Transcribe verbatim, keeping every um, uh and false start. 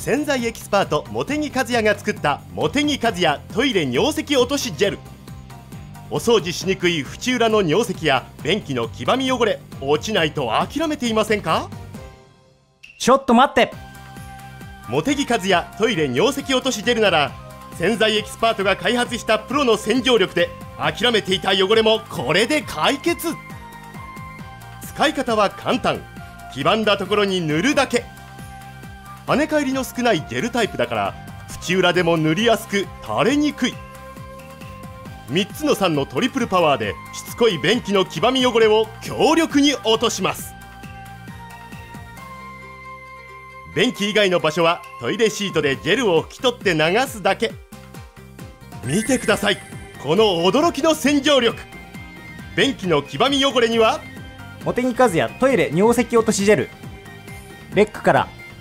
洗剤エキスパート茂木和也が作った茂木和也トイレ尿石落としジェル。お掃除しにくい縁裏の尿石や便器の黄ばみ汚れ落ちないと諦めていませんか？ ちょっと待って、 茂木和也トイレ尿石落としジェルなら洗剤エキスパートが開発したプロの洗浄力で諦めていた汚れもこれで解決。使い方は簡単。黄ばんだところに塗るだけ。跳ね返りの少ないジェルタイプだから縁裏でも塗りやすく垂れにくい。みっつのさんのトリプルパワーでしつこい便器の黄ばみ汚れを強力に落とします。便器以外の場所はトイレシートでジェルを拭き取って流すだけ。見てください、この驚きの洗浄力。便器の黄ばみ汚れには茂木和也トイレ尿石落としジェル、レックから